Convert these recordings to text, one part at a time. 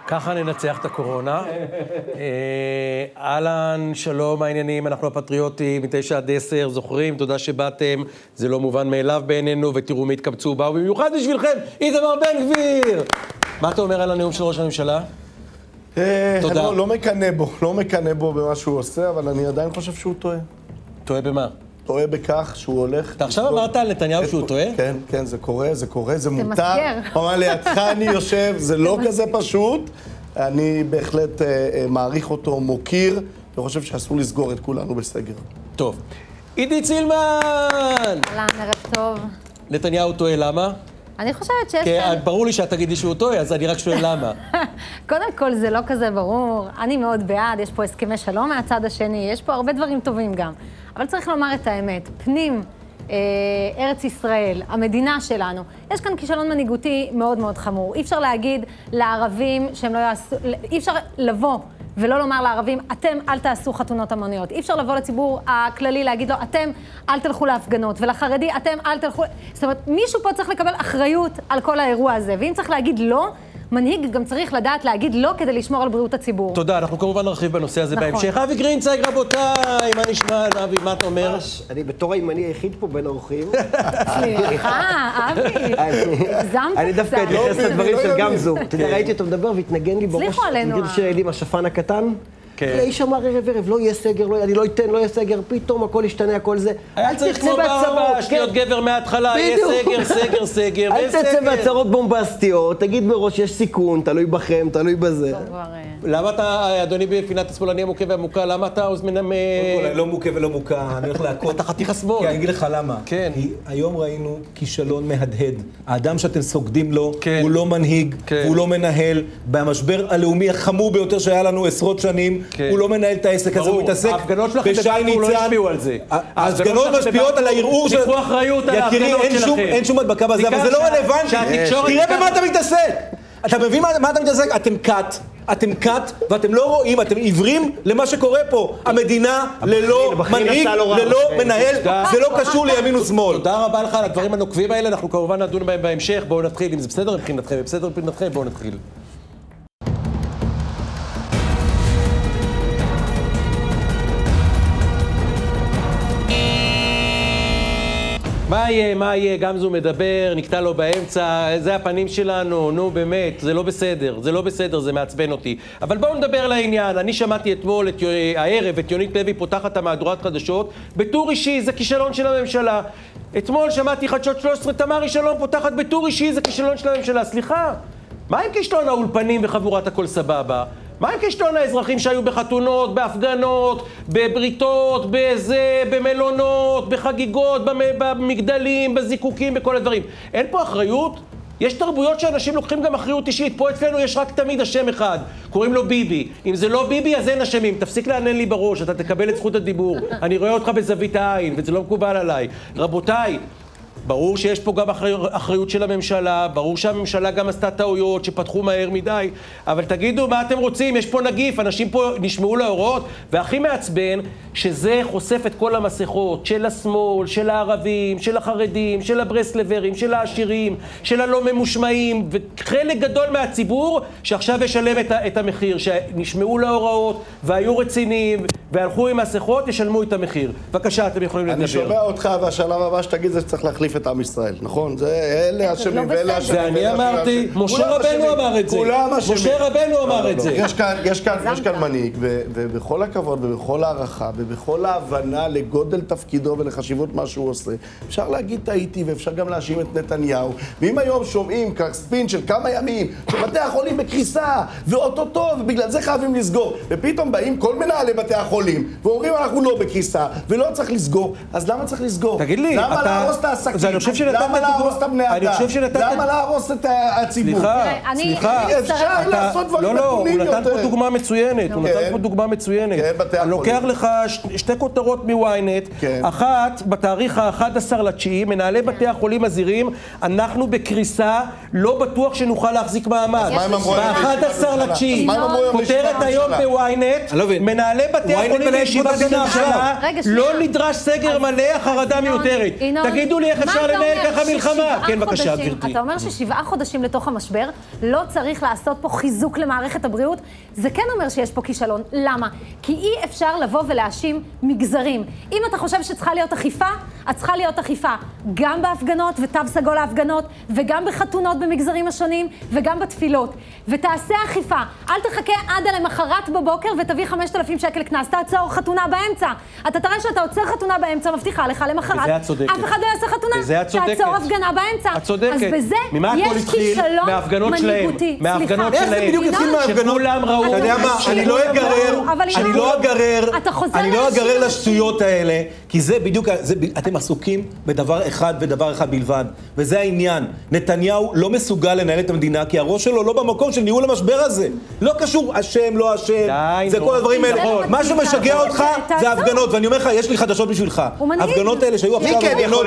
ככה ננצח את הקורונה. אהלן, שלום, העניינים, אנחנו הפטריוטים, מ-9 עד 10, זוכרים, תודה שבאתם, זה לא מובן מאליו בעינינו, ותראו מי התקבצו, באו במיוחד בשבילכם, איתמר בן גביר! מה אתה אומר על הנאום של ראש הממשלה? תודה. לא מקנא בו במה שהוא עושה, אבל אני עדיין חושב שהוא טועה. טועה במה? טועה בכך שהוא הולך... אתה עכשיו אמרת על נתניהו שהוא טועה? כן, זה קורה, זה מותר. הוא אמר לידך אני יושב, זה לא כזה פשוט. אני בהחלט מעריך אותו, מוקיר, וחושב שאסור לסגור את כולנו בסגר. טוב. עידית סילמן! אהלן, ערב טוב. נתניהו טועה, למה? אני חושבת שיש... כי ברור לי שאת תגידי שהוא טועה, אז אני רק שואל למה. קודם כל זה לא כזה ברור, אני מאוד בעד, יש פה הסכמי שלום מהצד השני, יש פה הרבה דברים טובים גם. אבל צריך לומר את האמת, פנים ארץ ישראל, המדינה שלנו, יש כאן כישלון מנהיגותי מאוד מאוד חמור. אי אפשר להגיד לערבים שהם לא יעשו, אי אפשר לבוא ולא לומר לערבים, אתם אל תעשו חתונות המוניות. אי אפשר לבוא לציבור הכללי להגיד לו, אתם אל תלכו להפגנות, ולחרדי, אתם אל תלכו... זאת אומרת, מישהו פה צריך לקבל אחריות על כל האירוע הזה, ואם צריך להגיד לא, מנהיג גם צריך לדעת להגיד לא כדי לשמור על בריאות הציבור. תודה, אנחנו כמובן נרחיב בנושא הזה בהמשך. אבי גרינצייג, רבותיי, מה נשמע? אבי, מה אתה אומר? אני בתור הימני היחיד פה בין האורחים. סליחה, אבי, אני דווקא אתייחס לדברים של גמזו. אתה יודע, ראיתי אותו מדבר והתנגן לי בראש. הצליחו עלינו. תגיד שלי עם השפן הקטן. האיש אמר ערב, לא יהיה סגר, אני לא אתן, לא יהיה סגר, פתאום הכל ישתנה, הכל זה. היה צריך כמו באבא, שתיות גבר מההתחלה, יהיה סגר, אל תצא בהצהרות בומבסטיות, תגיד מראש, יש סיכון, תלוי בכם, תלוי בזה. למה אתה, אדוני בפינת השמאלני המוכה והמוכה, למה אתה עוזמן לא מוכה ולא מוכה, אני הולך להכות. אתה חתיך השמאל. כי אני אגיד לך למה. כן. כי היום ראינו כישלון מהדהד. האדם שאתם סוגדים לו, הוא לא מנהיג, הוא לא מנהל. במשבר הלאומי החמור ביותר שהיה לנו עשרות שנים, הוא לא מנהל את העסק הזה, הוא מתעסק בשי ניצן. ההפגנות משפיעות על הערעור של... תיקחו אחריות על ההפגנות שלכם. אין שום הדבקה בזה, אבל זה לא רלוונטי. תראה במה אתה מתעסק. אתה מבין מה אתה מתעסק? אתם קאט, ואתם לא רואים, אתם עיוורים למה שקורה פה. המדינה ללא מנהיג, ללא מנהל, זה לא קשור לימין ושמאל. תודה רבה לך על הדברים הנוקבים האלה, אנחנו כמובן נדון בהם בהמשך. בואו נתחיל, אם זה בסדר מבחינתכם, בסדר מבחינתכם, בואו נתחיל. מה יהיה, גמזו מדבר, נקטע לו באמצע, זה הפנים שלנו, נו באמת, זה לא בסדר, זה מעצבן אותי. אבל בואו נדבר לעניין, אני שמעתי אתמול, הערב, את יונית לוי פותחת את המהדורת חדשות, בטור אישי, זה כישלון של הממשלה. אתמול שמעתי חדשות 13, תמרי שלום פותחת בטור אישי, זה כישלון של הממשלה. סליחה, מה עם כישלון האולפנים וחבורת הכל סבבה? מה עם כישלון האזרחים שהיו בחתונות, בהפגנות, בבריתות, במלונות, בחגיגות, במגדלים, בזיקוקים, בכל הדברים? אין פה אחריות? יש תרבויות שאנשים לוקחים גם אחריות אישית. פה אצלנו יש רק תמיד השם אחד, קוראים לו ביבי. אם זה לא ביבי, אז אין אשמים. תפסיק לענן לי בראש, אתה תקבל את זכות הדיבור. אני רואה אותך בזווית העין, וזה לא מקובל עליי. רבותיי, ברור שיש פה גם אחריות של הממשלה, ברור שהממשלה גם עשתה טעויות שפתחו מהר מדי, אבל תגידו מה אתם רוצים, יש פה נגיף, אנשים פה נשמעו להוראות, והכי מעצבן שזה חושף את כל המסכות של השמאל, של הערבים, של החרדים, של הברסלברים, של העשירים, של הלא ממושמעים, וחלק גדול מהציבור שעכשיו ישלם את המחיר, שנשמעו להוראות והיו רציניים והלכו עם מסכות, ישלמו את המחיר. בבקשה, אתם יכולים לדבר. אני שומע אותך, והשלב הבא שתגיד זה שצריך להחליף את עם ישראל, נכון? זה אלה אשמים ואלה אשמים. ואני אמרתי, משה רבנו אמר את זה. משה רבנו אמר את זה. יש כאן מנהיג, ובכל הכבוד ובכל הערכה ובכל ההבנה לגודל תפקידו ולחשיבות מה שהוא עושה, אפשר להגיד טעיתי ואפשר גם להאשים את נתניהו. ואם היום שומעים ספין של כמה ימים שבתי החולים בקריסה ואוטוטו ובגלל זה חייבים לסגור, ופתאום באים כל מנהלי בתי החולים ואומרים אנחנו לא בקריסה ולא צריך לסגור, אז למה צריך לסגור? תגיד לי, למה להרוס את העסקים? למה להרוס את הבני אדם? למה להרוס את הציבור? סליחה, אפשר לעשות דברים נתונים יותר. הוא נתן פה דוגמה מצוינת. אני לוקח לך שתי כותרות מוויינט, אחת בתאריך ה-11/9, מנהלי בתי החולים מזהירים, אנחנו בקריסה, לא בטוח שנוכל להחזיק מעמד. ב-11/9, כותרת היום בוויינט, מנהלי בתי החולים בישיבת הממשלה, לא נדרש סגר מלא, החרדה מיותרת. תגידו לי איך אפשר לנהל ככה מלחמה? כן, בבקשה, גברתי. אתה אומר ש7 חודשים לתוך המשבר, לא צריך לעשות פה חיזוק למערכת הבריאות? זה כן אומר שיש פה כישלון. למה? כי אי אפשר לבוא ולהאשים מגזרים. אם אתה חושב שצריכה להיות אכיפה, את צריכה להיות אכיפה גם בהפגנות ותו סגול להפגנות, וגם בחתונות במגזרים השונים, וגם בתפילות. ותעשה אכיפה. אל תחכה עד למחרת בבוקר ותביא 5,000 שקל קנס. תעצור חתונה באמצע. אתה תראה שאתה עוצר חתונה באמצע, מבטיחה לך למחרת. וזה את צודקת. אף אחד לא יעשה חתונה. תעצור הפגנה באמצע. את צודקת. אז בזה יש כישלון מנהיגותי. מההפגנות איך זה בדיוק התחיל מההפגנות? שכולם ראו. אתה יודע מה, אני לא אגרר לשטויות האלה, כי זה בדיוק, אתם עסוקים בדבר אחד ודבר אחד בלבד, וזה העניין. נתניהו לא מסוגל לנהל את המדינה, כי הראש שלו לא במקום של ניהול המשבר הזה. לא קשור, אשם, לא אשם, זה כל הדברים האלה. מה שמשגע אותך זה ההפגנות, ואני אומר לך, יש לי חדשות בשבילך. ההפגנות האלה שהיו עכשיו,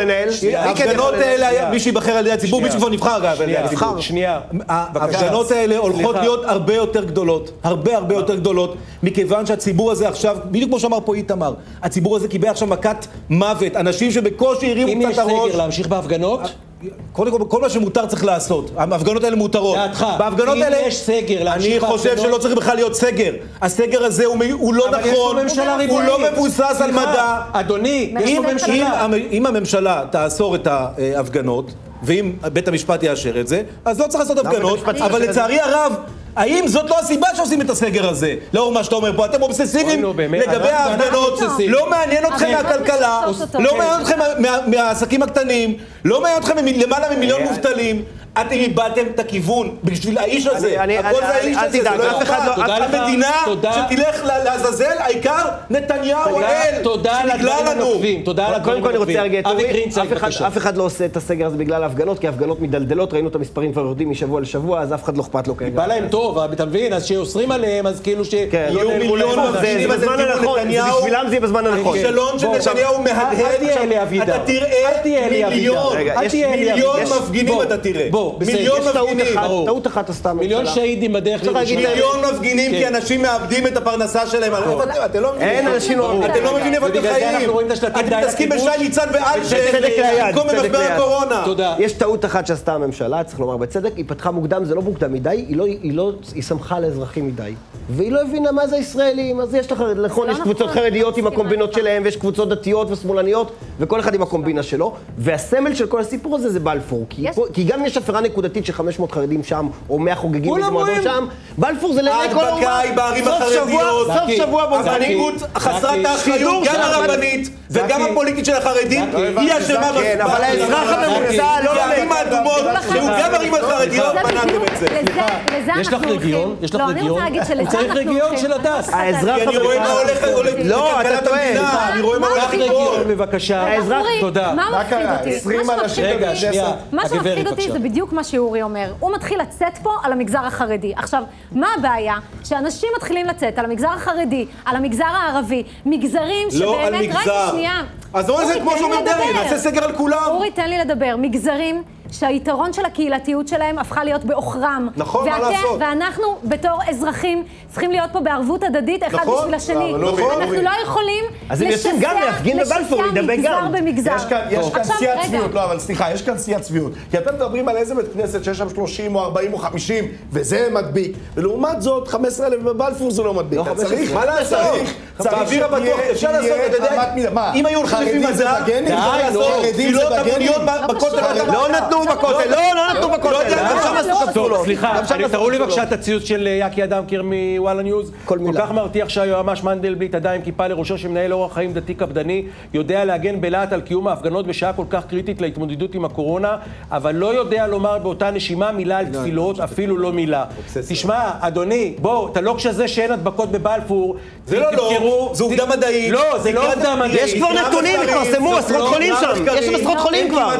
ההפגנות האלה, מי שיבחר על ידי הציבור, מי שכבר נבחר אגב, שנייה. ההפגנות האלה הולכות להיות הרבה יותר גדולות, הרבה יותר גדולות, מכיוון שהציבור הזה עכשיו, בדיוק כמו שאמר פה איתמר, הציבור הזה קיבל עכשיו מכת מוות, אנשים שבקושי הרימו קצת הראש. אם יש סגר להמשיך בהפגנות? קודם כל, כל מה שמותר צריך לעשות. ההפגנות האלה מותרות. בהפגנות האלה, אם יש סגר להמשיך בהפגנות... אני חושב שלא צריך בכלל להיות סגר. הסגר הזה הוא לא נכון, הוא לא מבוסס על מדע. אדוני, יש פה ממשלה. אם הממשלה תאסור את ההפגנות, ואם בית המשפט יאשר את זה, אז לא צריך לעשות הפגנות, אבל לצערי הרב, האם זאת לא הסיבה שעושים את הסגר הזה? לאור מה שאתה אומר פה, אתם אובססיביים לגבי ההפגנות, לא מעניין אתכם מהכלכלה, לא מעניין אתכם מהעסקים הקטנים, לא מעניין אתכם למעלה ממיליון מובטלים, אתם איבדתם את הכיוון בשביל האיש הזה, הכל זה האיש הזה, זה לא יפה, המדינה שתלך לעזאזל, העיקר נתניהו האל, שנגלה לנו. קודם כל אני רוצה להרגיע את אורי, אף אחד לא עושה את הסגר הזה בגלל ההפגנות, כי ההפגנות מדלדלות, ראינו את המספרים כבר יורדים משבוע לשבוע, אז אף אחד לא אכפת לו כרגע. בא להם טוב, אתה מבין, אז שאוסרים עליהם, אז כאילו יהיו מיליון מובטלים, זה בזמן הנכון, בשבילם זה יהיה בזמן הנכון. הכישלון של נתניהו מהדהד, אתה תראה מיליון מפגינים, אתה תראה. מיליון מפגינים. טעות אחת עשתה הממשלה. מיליון שהידים בדרך לירושלים. מיליון מפגינים כי אנשים מאבדים את הפרנסה שלהם. אתם לא מבינים איפה אתם חיים. אתם מתעסקים בשי ניצן ואלשן במקום במשבר הקורונה. יש טעות אחת שעשתה הממשלה, צריך לומר בצדק, היא פתחה מוקדם, זה לא מוקדם מדי, היא שמחה לאזרחים מדי. והיא לא הבינה מה זה ישראלים, אז יש לך, נכון, יש קבוצות חרדיות עם הקומבינות שלהם, ויש קבוצות דתיות ושמאלניות, וכל אחד עם הקומבינה שלו, והסמל של כל הסיפור הזה זה בלפור, כי גם יש הפרה נקודתית של 500 חרדים שם, או 100 חוגגים במועדון שם, בלפור זה לעיני כל ההדבקה היא בערים החרדיות, סוף שבוע המנהיגות חסרת האחריות, גם הרבנית וגם הפוליטית של החרדים, היא אשמה בסדר. אבל האזרח הממוצע לא הערים האדומות, שהוא גם ערים החרדיות, מנעתם את זה. יש לך רגיון? יש לך רגיון? הוא צריך רגיון של הדס. האזרח אני רואה מה הולך לכלכלת המדינה, אני רואה מה הולך לקרות. בבקשה. תודה. מה מפחיד אותי? 20 אנשים. רגע, שנייה. מה שמפחיד אותי זה בדיוק מה שאורי אומר. הוא מתחיל לצאת פה על המגזר החרדי. עכשיו, מה הבעיה? שאנשים מתחילים לצאת על המגזר החרדי, על המגזר הערבי, מגזרים שבאמת... לא על מגזר. אז אולי זה כמו שאומר דרעי, נעשה סגר על כולם. אורי, תן לי לדבר. מגזרים שהיתרון של הקהילתיות שלהם הפכה להיות באוכרם. נכון, מה לעשות? ואנחנו בתור אזרחים צריכים להיות פה בערבות הדדית אחד בשביל השני. אנחנו לא יכולים לשסע מגזר במגזר. יש כאן שיא הצביעות, לא, אבל סליחה, יש כאן שיא הצביעות. כי אתם מדברים על איזה בית כנסת שיש שם 30 או 40 או 50, וזה מדביק. ולעומת זאת, 15,000 בבלפור זה לא מדביק. צריך, מה לעשות? באוויר הבטוח, אפשר לעשות, אתה יודע, אם היו הולכים לפי מדע, אפשר לעשות תפילות המוניות בכותל. לא נתנו בכותל, לא נתנו בכותל. סליחה, תראו לי בבקשה את הציוץ של יקי אדמקר מוואלה ניוז. כל כך מרתיח שהיועמ"ש מנדלבליט עדיין עם כיפה לראשו שמנהל אורח חיים דתי קפדני, יודע להגן בלהט על קיום ההפגנות בשעה כל כך קריטית להתמודדות עם הקורונה, אבל לא יודע לומר באותה נשימה מילה על תפילות, אפילו לא מילה. תשמע, אדוני, בוא, אתה לא כשזה שאין הדבקות בבלפור, זה לא, זה עובדה מדעית. לא, זה לא עובדה מדעית. יש כבר נתונים, התפרסמו עשרות חולים שם. יש שם עשרות חולים כבר.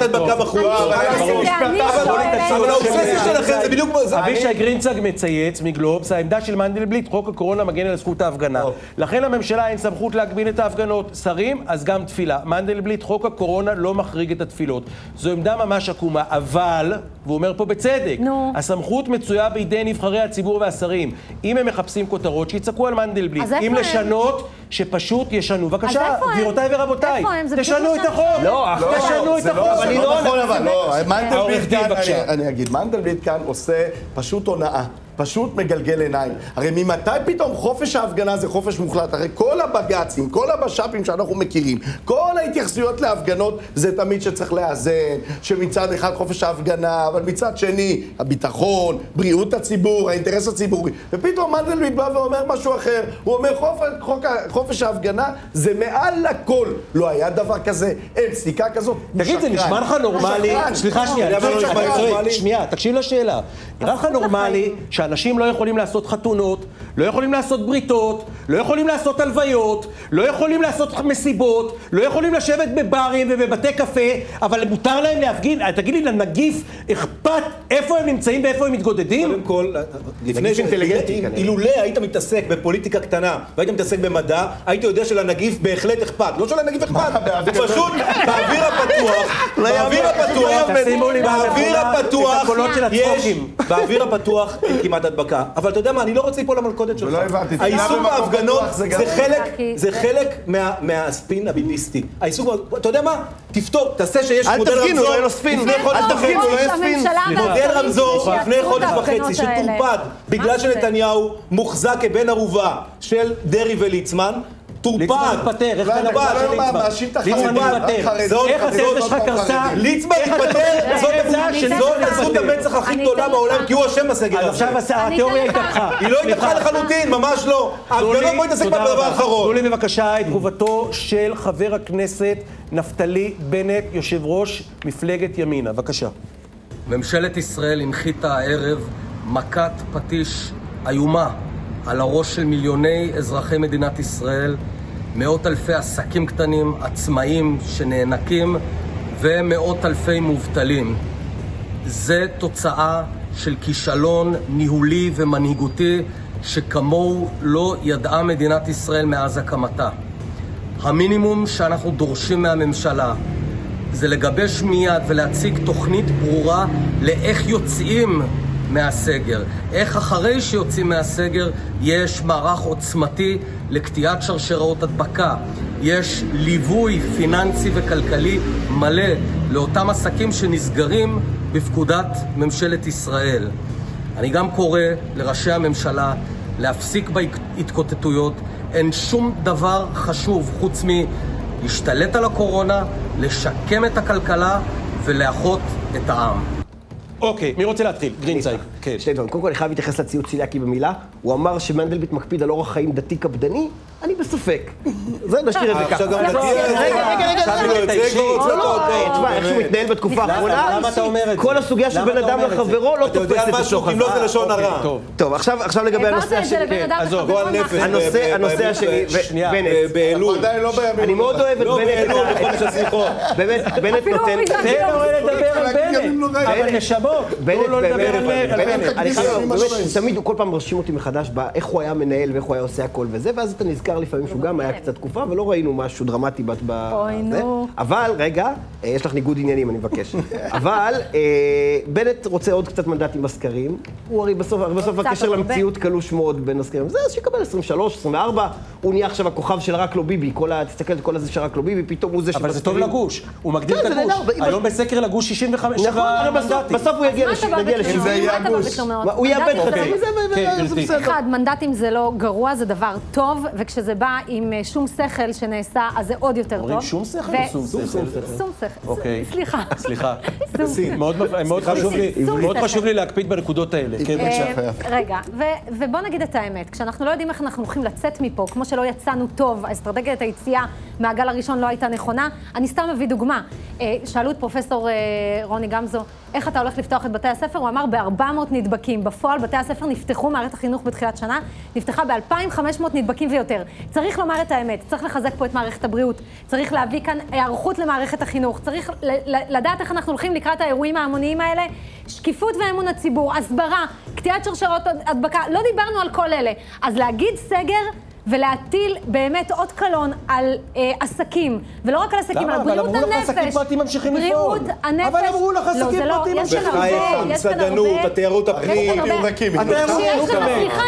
אבל האובססיה שלכם זה בדיוק כמו זה. אבישי גרינצג מצייץ מגלובס, העמדה של מנדלבליט, חוק הקורונה מגן על זכות ההפגנה. לכן לממשלה אין סמכות להגביל את ההפגנות. שרים, אז גם תפילה. מנדלבליט, חוק הקורונה לא מחריג את התפילות. זו עמדה ממש עקומה, אבל, והוא אומר פה בצדק, הסמכות מצויה בידי נבחרי הציבור והשרים. אם הם מחפשים כותרות, שיצעקו על מנדלבליט. אם לשנות, חוקיות שפשוט ישנו. בבקשה, גבירותיי ורבותיי, איפה הם? זה תשנו את החוק. תשנו את החוק. זה לא נכון, אבל לא. מנדלבליט כאן, בבקשה. אני אגיד, מנדלבליט כאן עושה פשוט הונאה. פשוט מגלגל עיניים. הרי ממתי פתאום חופש ההפגנה זה חופש מוחלט? הרי כל הבג"צים, כל הבש"פים שאנחנו מכירים, כל ההתייחסויות להפגנות זה תמיד שצריך לאזן, שמצד אחד חופש ההפגנה, אבל מצד שני, הביטחון, בריאות הציבור, האינטרס הציבורי. ופתאום מנדלבליט בא ואומר משהו אחר. הוא אומר, חופש ההפגנה זה מעל הכל. לא היה דבר כזה, אין פסיקה כזאת. תגיד, זה נשמע לך נורמלי? סליחה שנייה, תקשיב לשאלה. נראה לך נורמלי שאנשים לא יכולים לעשות חתונות, לא יכולים לעשות בריתות, לא יכולים לעשות הלוויות, לא יכולים לעשות מסיבות, לא יכולים לשבת בברים ובבתי קפה, אבל מותר להם להפגין? תגיד לי, לנגיף אכפת איפה הם נמצאים ואיפה הם מתגודדים? קודם כל, לפני אילולא היית מתעסק בפוליטיקה קטנה והיית מתעסק במדע, הייתי יודע שלנגיף בהחלט אכפת. לא שלנגיף אכפת, זה פשוט באוויר הפתוח אין כמעט הדבקה. אבל אתה יודע מה, אני לא רוצה ליפול למלכודת שלך. העיסוק בהפגנות זה חלק מהספין הביביסטי. אתה יודע מה? תפתור, תעשה שיש מודל רמזור לפני חודש וחצי. מודל רמזור לפני חודש וחצי שטורפד בגלל שנתניהו מוחזק כבן ערובה של דרי וליצמן. ליצמן מתפטר, איך אתה נפטר? ליצמן מתפטר. איך הספר שלך קרסה? ליצמן מתפטר, זאת עזות המצח הכי גדולה בעולם, כי הוא אשם בסגר הזה. עכשיו התיאוריה התהפכה. היא לא התהפכה לחלוטין, ממש לא. ההפגנות בוא נתעסק בדבר האחרון. תנו לי בבקשה את תגובתו של חבר הכנסת נפתלי בנט, יושב ראש מפלגת ימינה. בבקשה. ממשלת ישראל הנחיתה הערב מכת פטיש איומה על הראש של מיליוני אזרחי מדינת ישראל, מאות אלפי עסקים קטנים, עצמאים שנאנקים ומאות אלפי מובטלים. זה תוצאה של כישלון ניהולי ומנהיגותי שכמוהו לא ידעה מדינת ישראל מאז הקמתה. המינימום שאנחנו דורשים מהממשלה זה לגבש מיד ולהציג תוכנית ברורה לאיך יוצאים מהסגר. איך אחרי שיוצאים מהסגר יש מערך עוצמתי לקטיעת שרשראות הדבקה. יש ליווי פיננסי וכלכלי מלא לאותם עסקים שנסגרים בפקודת ממשלת ישראל. אני גם קורא לראשי הממשלה להפסיק בהתקוטטויות. אין שום דבר חשוב חוץ מלהשתלט על הקורונה, לשקם את הכלכלה ולאחות את העם. אוקיי, מי רוצה להתחיל? גרינצייג. שני דברים. קודם כל, אני חייב להתייחס לציוץ סילקי במילה. הוא אמר שמנדלבליט מקפיד על אורח חיים דתי קפדני. אני בספק. זה נשאיר את זה ככה. עכשיו גם נגיע... רגע. תשמע, איך שהוא מתנהל בתקופה האחרונה, כל הסוגיה של בן אדם לחברו לא תופסת את השוחד. אם לא זה לשון הרע. טוב, עכשיו לגבי הנושא השני. הנושא השני, בנט. אני מאוד אוהב את בנט. בנט נותן... אבל נשמות, לא לדבר על בנט. תמיד, כל פעם מרשים אותי מחדש איך הוא היה מנהל ואיך הוא היה עושה הכל וזה, ואז אתה נזכר לפעמים שהוא גם היה קצת תקופה, ולא ראינו משהו דרמטי בזה. אבל, רגע, יש לך ניגוד עניינים, אני מבקש. אבל, בנט רוצה עוד קצת מנדטים בסקרים. הוא הרי בסוף הקשר למציאות קלוש מאוד בין הסקרים. זה אז שיקבל 23, 24. הוא נהיה עכשיו הכוכב של רק לא ביבי. תסתכל על כל הזה של רק לא ביבי, פתאום הוא זה אבל זה טוב לגוש. הוא מגדיל את הגוש. היום בסקר לגוש 65 מנדטים. בסוף הוא יגיע לשם. זה יהיה הגוש. הוא יאבד חצי מזה, אחד, מנדטים זה לא גרוע, זה דבר טוב, וכשזה בא עם שום שכל שנעשה, אז זה עוד יותר טוב. אומרים שום שכל או שום שכל? שום שכל. אוקיי. סליחה. מאוד חשוב לי להקפיד בנקודות האלה. רגע, ובוא נגיד את האמת, כשאנחנו לא יודעים איך אנחנו הולכים לצאת מפה, כמו שלא יצאנו טוב, האסטרטגיית היציאה מהגל הראשון לא הייתה נכונה, אני סתם מביא דוגמה. שאלו את פרופסור רוני גמזו, איך אתה הולך לפתוח את בתי הספר? הוא אמר ב-400 נדבקים. בפועל, בתי הספר נפתחו, מערכת החינוך בתחילת שנה, נפתחה ב-2,500 נדבקים ויותר. צריך לומר את האמת, צריך לחזק פה את מערכת הבריאות, צריך להביא כאן הערכות למערכת החינוך, צריך לדעת איך אנחנו הולכים לקראת האירועים ההמוניים האלה, שקיפות ואמון הציבור, הסברה, קטיעת שרשראות הדבקה, לא דיברנו על כל אלה. אז להגיד סגר ולהטיל באמת עוד קלון על עסקים, ולא רק על עסקים, על בריאות הנפש. אבל אמרו לך עסקים פרטיים ממשיכים לפעול. בריאות הנפש. אבל אמרו לך עסקים פרטיים ממשיכים לפעול. המסעדנות, התיירות הפנים. סליחה, ינון,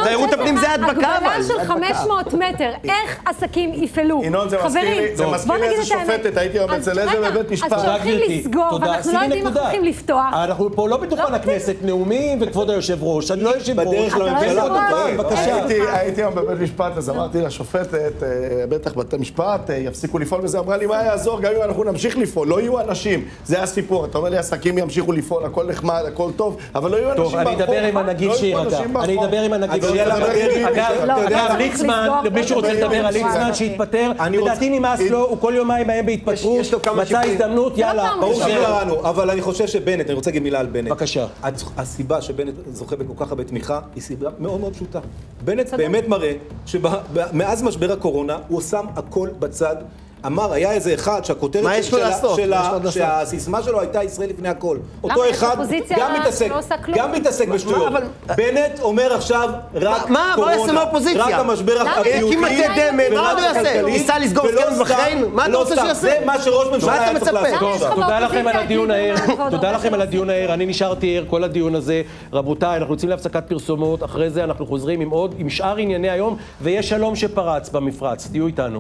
תיירות הפנים זה הדבקה, אבל. הגבלה של 500 מטר, איך עסקים יפעלו? ינון, זה מזכיר לי איזה שופטת, הייתי אומר, אצל איזה בבית משפט. אז שהולכים לסגור, ואנחנו לא יודעים איך הולכים לפתוח. אנחנו פה לא בדוכן הכנסת, נאומים וכבוד היושב ראש, אני לא יושב ראש. בדרך לממשלה, בבקשה. הייתי היום בבית משפט, אז אמרתי לשופטת, בטח בתי משפט יפסיקו לפעול, וזה אמרה לי, מה יעזור? גם אם אנחנו נמשיך לפעול, לא יהיו אנשים. זה הסיפור. אתה אומר לי, עסקים ימשיכו לפעול, הכל נחמד, הכל טוב, אבל לא יהיו אנשים ברחוב. טוב, אני אדבר עם הנגיד שירגע. אני אדבר עם הנגיד שירגע. אגב, ליצמן, מישהו רוצה לדבר על ליצמן שהתפטר, לדעתי נמאס לו, הוא כל יומיים מהם בהתפטרות, מצא הזדמנות, יאללה. ברור שקראנו, אבל אני חושב שבנט, אני רוצה להגיד מילה על בנט. בבקשה. הסיבה שבנט זוכה בכל כך הרבה תמיכה, היא סיבה מאוד מאוד פשוטה. בנט באמת מראה שמאז משבר הקורונה, הוא שם הכל בצד. אמר, היה איזה אחד שהכותרת שהסיסמה שלו הייתה ישראל לפני הכל. אותו אחד גם מתעסק בשטויות. בנט אומר עכשיו רק קורונה, רק המשבר הבריאותי מה הוא יעשה? ניסה לסגור הסכם בחריין? מה אתה רוצה שיעשה? זה מה שראש ממשלה היה צריך לעשות. תודה לכם על הדיון הער. תודה לכם על הדיון הער. אני נשארתי ער כל הדיון הזה. רבותיי, אנחנו יוצאים להפסקת פרסומות. אחרי זה אנחנו חוזרים עם שאר ענייני היום, ויש שלום שפרץ במפרץ. תהיו איתנו.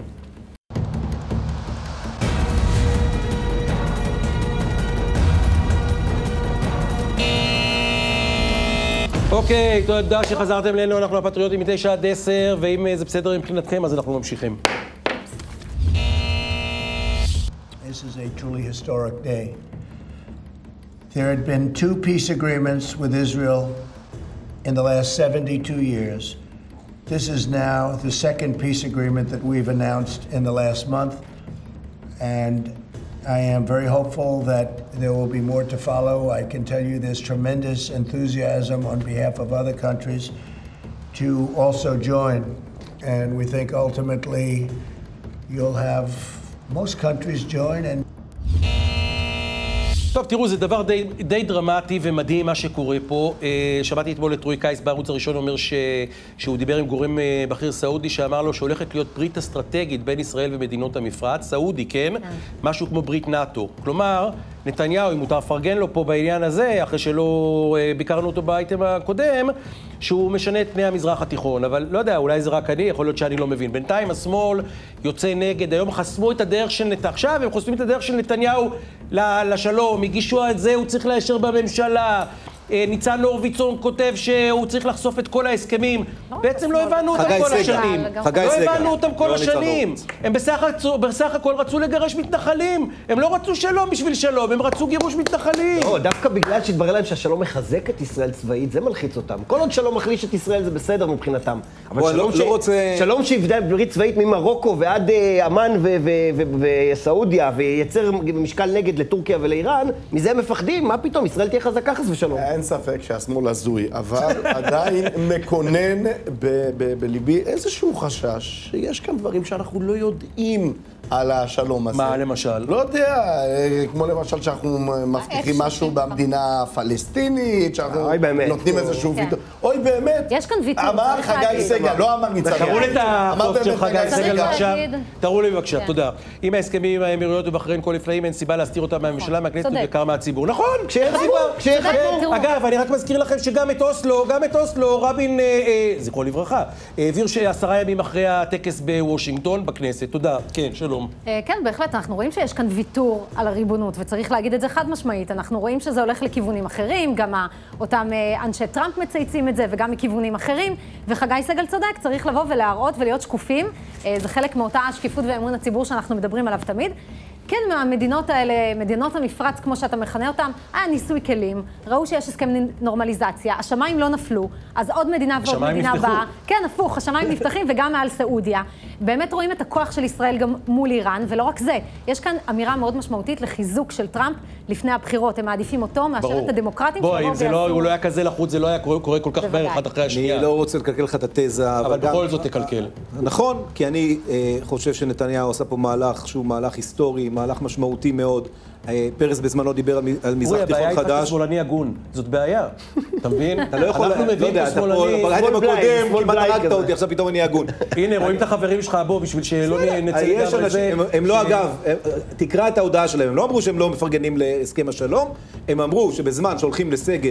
אוקיי, תודה שחזרתם אלינו, אנחנו הפטריוטים מ-9 עד 10, ואם זה בסדר מבחינתכם, אז אנחנו ממשיכים. This is a truly historic day. There had been 2 peace agreements with Israel in the last 72 years. This is now the second peace agreement that we've announced in the last month, and I am very hopeful that there will be more to follow. I can tell you there's tremendous enthusiasm on behalf of other countries to also join. And we think ultimately you'll have most countries join. And טוב, תראו, זה דבר די דרמטי ומדהים מה שקורה פה. שמעתי אתמול את רועי קייס בערוץ הראשון אומר שהוא דיבר עם גורם בכיר סעודי שאמר לו שהולכת להיות ברית אסטרטגית בין ישראל ומדינות המפרץ. סעודי, כן? משהו כמו ברית נאטו. כלומר, נתניהו, אם מותר לפרגן לו פה בעניין הזה, אחרי שלא ביקרנו אותו באייטם הקודם, שהוא משנה את פני המזרח התיכון. אבל לא יודע, אולי זה רק אני, יכול להיות שאני לא מבין. בינתיים השמאל יוצא נגד, היום חסמו את הדרך של נתניהו. עכשיו הם חוסמים את הדרך של נתניהו לשלום. הגישו את זה, הוא צריך לאשר בממשלה. ניצן הורוביץ כותב שהוא צריך לחשוף את כל ההסכמים. בעצם לא הבנו אותם כל השנים. לא הבנו אותם כל השנים. הם בסך הכל רצו לגרש מתנחלים. הם לא רצו שלום בשביל שלום, הם רצו גירוש מתנחלים. לא, דווקא בגלל שהתברר להם שהשלום מחזק את ישראל צבאית, זה מלחיץ אותם. כל עוד שלום מחליש את ישראל זה בסדר מבחינתם. אבל שלום שיבדה ברית צבאית ממרוקו ועד אמן וסעודיה וייצר משקל נגד לטורקיה ולאיראן, מזה הם מפחדים. מה פתאום? ישראל תהיה חזקה חס ושלום. אין ספק שהשמאל הזוי, אבל עדיין מקונן בליבי איזשהו חשש שיש כאן דברים שאנחנו לא יודעים על השלום הזה. מה למשל? לא יודע, כמו למשל שאנחנו מבטיחים משהו במדינה הפלסטינית, שאנחנו נותנים איזשהו ויתור. אוי באמת, יש כאן ויתור. אמר חגי סגל, לא אמר ניצן. תראו לי את הפוסט של חגי סגל בבקשה. תראו לי בבקשה, תודה. אם ההסכמים עם האמירויות ובחריין כה נפלאים, אין סיבה להסתיר אותם מהממשלה, מהכנסת ובעיקר מהציבור. נכון, אגב, אני רק מזכיר לכם שגם את אוסלו, רבין, זכרו לברכה, העביר 10 ימים אחרי הטקס בוושינגטון בכנסת. תודה. כן, שלום. כן, בהחלט, אנחנו רואים שיש כאן ויתור על הריבונות, וצריך להגיד את זה חד משמעית. אנחנו רואים שזה הולך לכיוונים אחרים, גם אותם אנשי טראמפ מצייצים את זה, וגם מכיוונים אחרים, וחגי סגל צודק, צריך לבוא ולהראות ולהיות שקופים. זה חלק מאותה השקיפות ואמון הציבור שאנחנו מדברים עליו תמיד. כן, מהמדינות האלה, מדינות המפרץ, כמו שאתה מכנה אותם, היה ניסוי כלים, ראו שיש הסכם נורמליזציה, השמיים לא נפלו, אז עוד מדינה ועוד מדינה באה. כן, הפוך, השמיים נפתחים וגם מעל סעודיה. באמת רואים את הכוח של ישראל גם מול איראן, ולא רק זה, יש כאן אמירה מאוד משמעותית לחיזוק של טראמפ לפני הבחירות. הם מעדיפים אותו מאשר את הדמוקרטים שלו. בואי, אם הוא לא היה כזה לחוץ, זה לא היה קורה כל כך מהר אחד אחרי השנייה. אני לא רוצה לקלקל לך את התזה, אבל בכל זאת תקלקל. נכון, כי אני חושב שנתניהו עשה פה מהלך שהוא מהלך היסטורי, מהלך משמעותי מאוד. פרס בזמנו דיבר על מזרח תיכון חדש. הבעיה היא שמאלני הגון. זאת בעיה. אתה מבין? אתה לא יכול... אנחנו מביאים את השמאלני... ברייתם הקודם, כמעט הרגת אותי, עכשיו פתאום אני הגון. הנה, רואים את החברים שלך בו בשביל שלא נצא גם לזה. הם לא, אגב, תקרא את ההודעה שלהם. הם לא אמרו שהם לא מפרגנים להסכם השלום, הם אמרו שבזמן שהולכים לסגר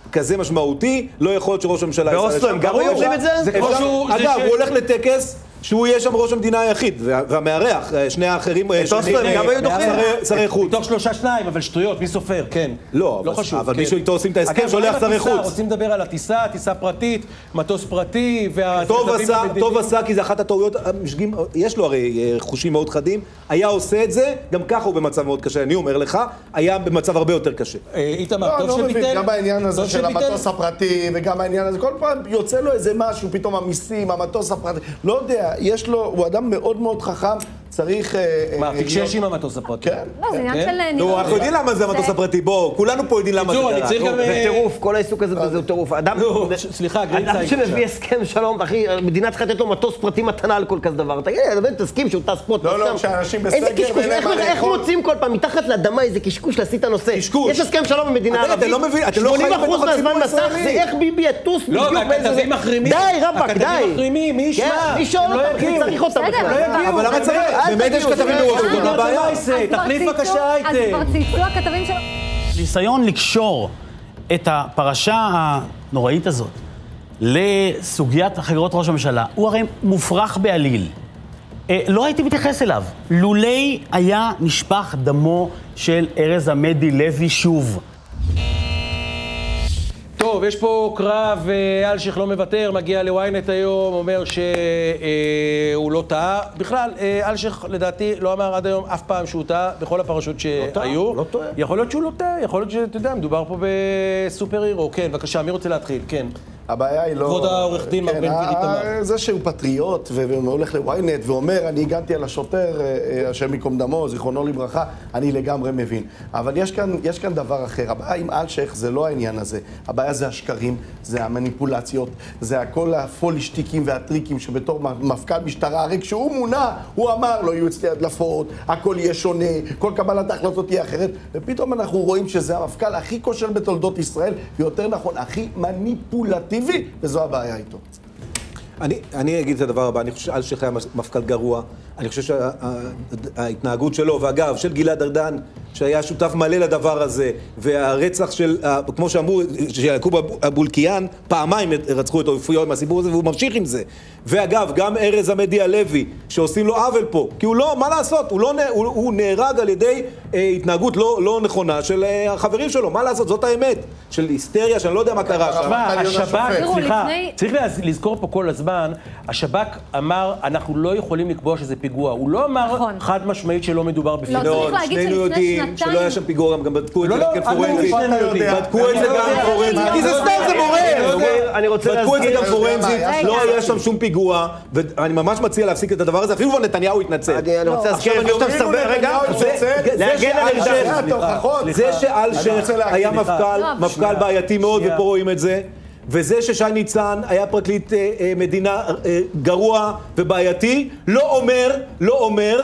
כזה משמעותי, לא יכול להיות שראש הממשלה... באוסלו הם גם היו עושים את זה? אגב, הוא הולך לטקס שהוא יהיה שם ראש המדינה היחיד, והמארח, שני האחרים... את אוסלו הם גם היו דוחים? שרי חוץ. מתוך 3-2, אבל שטויות, מי סופר? כן. לא חשוב. אבל מישהו איתו עושים את ההסכם שולח שרי חוץ. רוצים לדבר על הטיסה, טיסה פרטית, מטוס פרטי, טוב עשה, כי זה אחת הטעויות, יש לו הרי חושים מאוד חדים, היה עושה את זה, גם ככה הוא במצב מאוד קשה, אני אומר לך, היה במצב הרבה יותר קשה. איתמר, טוב שביטל. גם העניין הזה של המטוס הפרטי, וגם העניין הזה, כל פעם יוצא לו איזה משהו, פתאום המיסים, המטוס הפרטי, לא יודע, יש לו, הוא אדם מאוד מאוד חכם, צריך... מה, פיקשש עם המטוס הפרטי? כן. לא, זה עניין של... נו, אנחנו יודעים למה זה המטוס הפרטי, בואו, כולנו פה יודעים למה זה קרה. זה טירוף, כל העיסוק הזה זה טירוף. אדם שמביא הסכם שלום, אחי, מדינה צריכה לתת לו מטוס פרטי מתנה על כל כזה דבר. תגיד, תסכים שהוא טס פה, לא, כשאנשים בסגר... איך מוצאים כל פעם מתחת לאדמה איזה קשקוש להסיט הנושא? יש הסכם שלום במדינה ערבית. 80% מהזמן מסך זה איך ביבי יטוס לא, והכתבים מחרימים. די, רבק, די. הכתבים מחרימים, מי ישמע? מי שואל אותם? מי צריך אותם בכלל? אבל למה צריך? באמת יש כתבים בוושינגטון, מה הבעיה? תחליף בבקשה אז כבר צייצו הכתבים שלו. ניסיון לקשור את הפרשה הנוראית הזאת לסוגיית חקירות ראש הממשלה, הוא הרי מופרך בעליל. לא הייתי מתייחס אליו. לולי היה נשפך דמו של ארז עמדי לוי שוב. טוב, יש פה קרב, אלשיך לא מוותר, מגיע לוויינט היום, אומר שהוא לא טעה. בכלל, אלשיך לדעתי לא אמר עד היום אף פעם שהוא טעה בכל הפרשות שהיו. לא טועה. יכול להיות שהוא לא טעה, יכול להיות שאתה יודע, מדובר פה בסופר הירו. כן, בבקשה, מי רוצה להתחיל? כן. הבעיה היא לא... כבוד העורך דין מר בן גביר איתמר. זה שהוא פטריוט והולך לוויינט ואומר, אני הגנתי על השוטר, השם ייקום דמו, זיכרונו לברכה, אני לגמרי מבין. אבל יש כאן דבר אחר. הבעיה עם אלשיך זה לא העניין הזה. הבעיה זה השקרים, זה המניפולציות, זה הכל הפולישטיקים והטריקים שבתור מפכ"ל משטרה, הרי כשהוא מונה, הוא אמר, לא יהיו אצלי הדלפות, הכל יהיה שונה, כל קבלת ההחלטות תהיה אחרת, ופתאום אנחנו רואים שזה המפכ"ל הכי כושל בתולדות ישראל, ויותר נכון, הכי מניפולטיבי. וזו הבעיה איתו. אני אגיד את הדבר הבא, אני חושב שאלשיך היה מפכ"ל גרוע, אני חושב שההתנהגות שלו, ואגב, של גלעד ארדן, שהיה שותף מלא לדבר הזה, והרצח של, כמו שאמרו, שיעקוב אבולקיען, פעמיים רצחו את אופיו עם הסיפור הזה, והוא ממשיך עם זה. ואגב, גם ארז עמדי הלוי, שעושים לו עוול פה, כי הוא לא, מה לעשות, הוא נהרג על ידי התנהגות לא נכונה של החברים שלו, מה לעשות, זאת האמת, של היסטריה, שאני לא יודע מה קרה שם. השב"כ, סליחה, צריך לזכור פה כל הזמן, השב"כ אמר, אנחנו לא יכולים לקבוע שזה פיגוע, הוא לא אמר חד משמעית שלא מדובר בפיגוע. לא, צריך להגיד שלפני שנתיים... שלא היה שם פיגוע, גם בדקו את זה גם פורנזית. בדקו את זה גם פורנזית, כי זה סתם, זה מורר. אני רוצה להזכיר... בדקו את זה גם פורנזית, לא היה שם שום פיגוע, ואני ממש מציע להפסיק את הדבר הזה, אפילו נתניהו התנצל. אני רוצה להזכיר, רגע, להגן על אלשיך. זה שאלשיך היה מפכ"ל בעייתי מאוד, ופה רואים את זה. וזה ששי ניצן היה פרקליט מדינה גרוע ובעייתי, לא אומר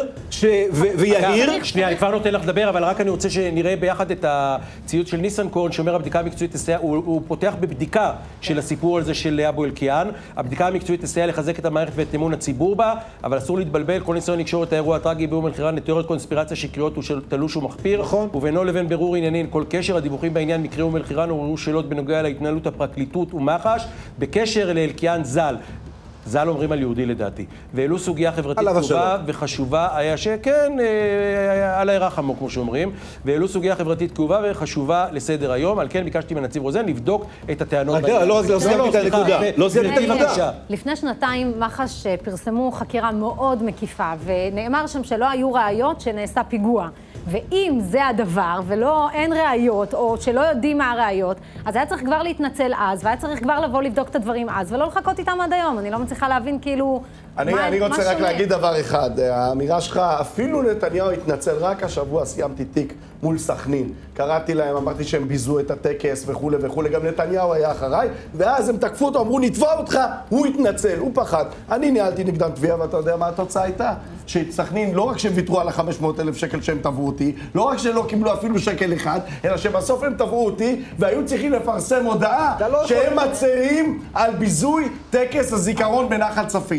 ויהיר. שנייה, אני כבר נותן לך לדבר, אבל רק אני רוצה שנראה ביחד את הציוץ של ניסנקורן, שאומר הבדיקה המקצועית תסייע, הוא פותח בבדיקה של הסיפור הזה של אבולקיען. הבדיקה המקצועית תסייע לחזק את המערכת ואת אמון הציבור בה, אבל אסור להתבלבל, כל ניסיון לקשור את האירוע הטרגי באום אל-חיראן לתיאוריות קונספירציה שקריות תלוש ומחפיר, ובינו לבין בירור עניינים כל קשר. הדיווחים בעניין מקרה אום אל-חיראן עוררו שאלות בנוגע להתנהלות הפרקליטות ומח"ש בקשר לאלקיען ז"ל. ז"ל אומרים על יהודי לדעתי. והעלו סוגיה חברתית כאובה וחשובה, היה שכן, על הירחמו כמו שאומרים, והעלו סוגיה חברתית כאובה וחשובה לסדר היום, על כן ביקשתי מנציב רוזן לבדוק את הטענות. לא סיימתי את הנקודה. לא סיימתי את הנקודה. לפני שנתיים מח"ש פרסמו חקירה מאוד מקיפה, ונאמר שם שלא היו ראיות שנעשה פיגוע. ואם זה הדבר, אין ראיות, או שלא יודעים מה הראיות, אז היה צריך כבר להתנצל אז, והיה צריך כבר לבוא לבדוק את הדברים אז, ולא לחכות איתם עד היום. אני לא מצליחה להבין כאילו... אני רוצה רק להגיד דבר אחד, האמירה שלך, אפילו נתניהו התנצל, רק השבוע סיימתי תיק מול סכנין. קראתי להם, אמרתי שהם ביזו את הטקס וכו' וכו', גם נתניהו היה אחריי, ואז הם תקפו אותו, אמרו נתבע אותך, הוא התנצל, הוא פחד. אני ניהלתי נגדם תביעה, ואתה יודע מה התוצאה הייתה? שסכנין, לא רק שהם ויתרו על ה-500,000 שקל שהם תבעו אותי, לא רק שלא קיבלו אפילו שקל אחד, אלא שבסוף הם תבעו אותי, והיו צריכים לפרסם הודעה שהם מצרים על ביזוי טקס הזיכרון בנחל צפית.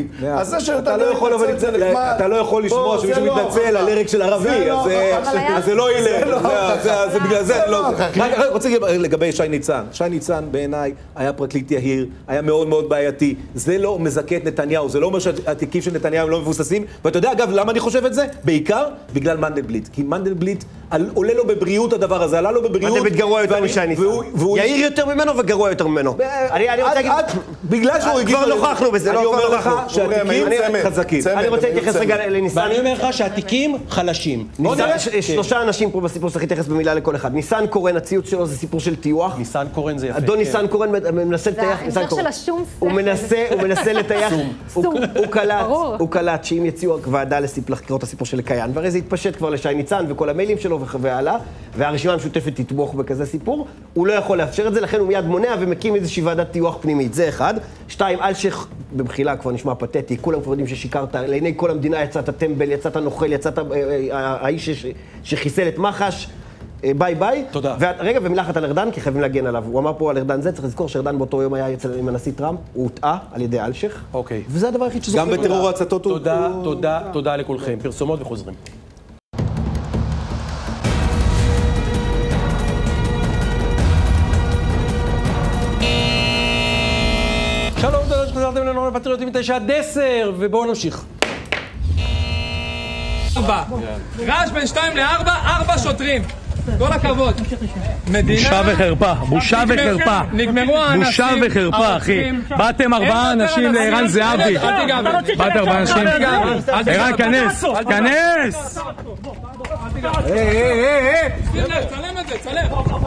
אז זה שנתניהו מתנצל זה נחמד. אתה לא יכול לשמוע שמישהו מתנצל על הרג של ערבי, אז זה לא ילך. זה בגלל זה, אני רוצה לגבי שי ניצן. שי ניצן בעיניי היה פרקליט יהיר, היה מאוד מאוד בעייתי. זה לא מזכה את נתניהו, זה לא אומר שהתיקים של נתניהו לא מבוססים. ואתה יודע, אגב, למה אני חושב את זה? בעיקר בגלל מנדלבליט. כי מנדלבליט עולה לו בבריאות הדבר הזה, עלה לו בבריאות. מנדלבליט גרוע יותר משי ניצן. יהיר יותר ממנו וגרוע יותר ממנו. אני רוצה להגיד... בגלל שהוא הגיע... כבר נוכחנו בזה, אני אומר לך שהתיקים חזקים. אני רוצה להתייחס רגע לניסן. ואני אומר לך שהתיקים חלשים. שלושה אנשים פה בסיפור שצריך להתייחס במילה לכל אחד. ניסן קורן, הציוץ שלו זה סיפור של טיוח. ניסן קורן זה יפה. אדון ניסן קורן מנסה לטייח... זה ההמשך של השום הוא מנסה לטייח... הוא קלט שאם יציעו ועדה לחקור את הסיפור של קיין, והרי זה התפשט כבר לשי ניצן וכל המיילים שלו והלאה, והרשימה המשותפת תתמוך בכזה סיפור, הוא לא יכול לאפשר את זה, לכן הוא מיד מונע ומקים איזושהי ועדת טיוח פנימית. זה אחד. שתיים, אלשיך, במחילה כבר נשמע פתטי, כולם כבר יודעים ששיקרת, לעיני כל המדינה יצאת טמבל, יצאת נוכל, יצאת האיש שחיסל את מח"ש, ביי ביי. תודה. רגע, ומילה אחת על ארדן, כי חייבים להגן עליו. הוא אמר פה על ארדן זה, צריך לזכור שארדן באותו יום היה עם הנשיא טראמפ, הוא הוטעה על ידי אלשיך. אוקיי. וזה הדבר היחיד שזוכר. גם בטרור הצתות הוא... תודה לכולכם. פרסומות וחוזרים. שלום, תודה שחזרתם לנו לפטריוטים 9-10, ובואו נמשיך. רעש בין 2 ל-4, 4 שוטרים. כל הכבוד. בושה וחרפה, בושה וחרפה. נגמרו האנשים. בושה וחרפה, אחי. באתם 4 אנשים לערן זהבי. באתם 4 אנשים. ערן, כנס, כנס. צלם את זה, צלם.